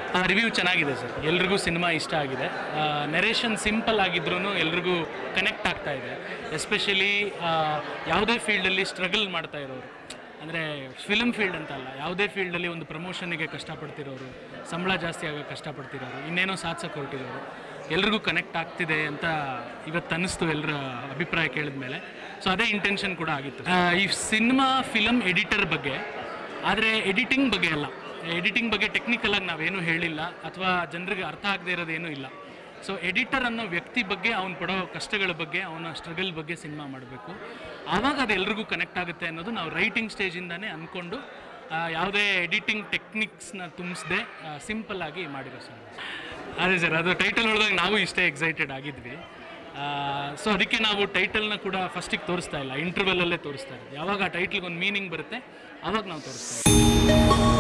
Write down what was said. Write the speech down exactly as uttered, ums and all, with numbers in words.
Review ಚೆನ್ನಾಗಿದೆ sir, ಎಲ್ರಿಗೂ cinema ಇಷ್ಟ ಆಗಿದೆ. ನೆರೇಷನ್ ಸಿಂಪಲ್ ಆಗಿದ್ರೂ ಎಲ್ರಿಗೂ ಕನೆಕ್ಟ್ ಆಗ್ತಾ ಇದೆ. ಎಸ್ಪೆಷಲಿ ಯಾವುದೇ ಫೀಲ್ಡಲ್ಲಿ ಸ್ಟ್ರಗಲ್ ಮಾಡ್ತಾ ಇರೋರು, ಅಂದರೆ ಫಿಲ್ಮ್ ಫೀಲ್ಡ್ ಅಂತಲ್ಲ, ಯಾವುದೇ ಫೀಲ್ಡಲ್ಲಿ ಒಂದು ಪ್ರಮೋಷನ್ಗೆ ಕಷ್ಟಪಡ್ತಿರೋರು, ಸಂಬಳ ಜಾಸ್ತಿ ಆಗೋಕ್ಕೆ ಕಷ್ಟಪಡ್ತಿರೋರು, ಇನ್ನೇನೋ ಸಾಧಿಸೋಕೆ ಹೊರಟಿರೋರು, ಎಲ್ರಿಗೂ ಕನೆಕ್ಟ್ ಆಗ್ತಿದೆ ಅಂತ ಇವತ್ತು ಅನ್ನಿಸ್ತು ಎಲ್ಲರ ಅಭಿಪ್ರಾಯ ಕೇಳಿದ ಮೇಲೆ. ಸೊ ಅದೇ ಇಂಟೆನ್ಷನ್ ಕೂಡ ಆಗಿತ್ತು. ಈ ಸಿನಿಮಾ ಫಿಲಮ್ ಎಡಿಟರ್ ಬಗ್ಗೆ, ಆದರೆ ಎಡಿಟಿಂಗ್ ಬಗ್ಗೆ ಅಲ್ಲ. ಎಡಿಟಿಂಗ್ ಬಗ್ಗೆ ಟೆಕ್ನಿಕಲಾಗಿ ನಾವೇನೂ ಹೇಳಿಲ್ಲ ಅಥವಾ ಜನರಿಗೆ ಅರ್ಥ ಆಗದೆ ಇರೋದೇನೂ ಇಲ್ಲ. ಸೊ ಎಡಿಟರ್ ಅನ್ನೋ ವ್ಯಕ್ತಿ ಬಗ್ಗೆ, ಅವ್ನು ಪಡೋ ಕಷ್ಟಗಳ ಬಗ್ಗೆ, ಅವನ ಸ್ಟ್ರಗಲ್ ಬಗ್ಗೆ ಸಿನಿಮಾ ಮಾಡಬೇಕು. ಆವಾಗ ಅದು ಎಲ್ರಿಗೂ ಕನೆಕ್ಟ್ ಆಗುತ್ತೆ ಅನ್ನೋದು ನಾವು ರೈಟಿಂಗ್ ಸ್ಟೇಜಿಂದನೇ ಅಂದ್ಕೊಂಡು ಯಾವುದೇ ಎಡಿಟಿಂಗ್ ಟೆಕ್ನಿಕ್ಸ್ನ ತುಂಬಿಸದೆ ಸಿಂಪಲ್ಲಾಗಿ ಮಾಡಿರೋ ಸಿನಿಮಾ. ಅದೇ ಸರ್, ಅದು ಟೈಟಲ್ ನೋಡಿದಾಗ ನಾವು ಇಷ್ಟೇ ಎಕ್ಸೈಟೆಡ್ ಆಗಿದ್ವಿ. ಸೊ ಅದಕ್ಕೆ ನಾವು ಟೈಟಲ್ನ ಕೂಡ ಫಸ್ಟಿಗೆ ತೋರಿಸ್ತಾ ಇಲ್ಲ, ಇಂಟರ್ವಲ್ಲಲ್ಲೇ ತೋರಿಸ್ತಾ ಇರೋದು. ಯಾವಾಗ ಆ ಟೈಟ್ಲಿಗೆ ಒಂದು ಮೀನಿಂಗ್ ಬರುತ್ತೆ ಆವಾಗ ನಾವು ತೋರಿಸ್ತಾ ಇದ್ದೀವಿ.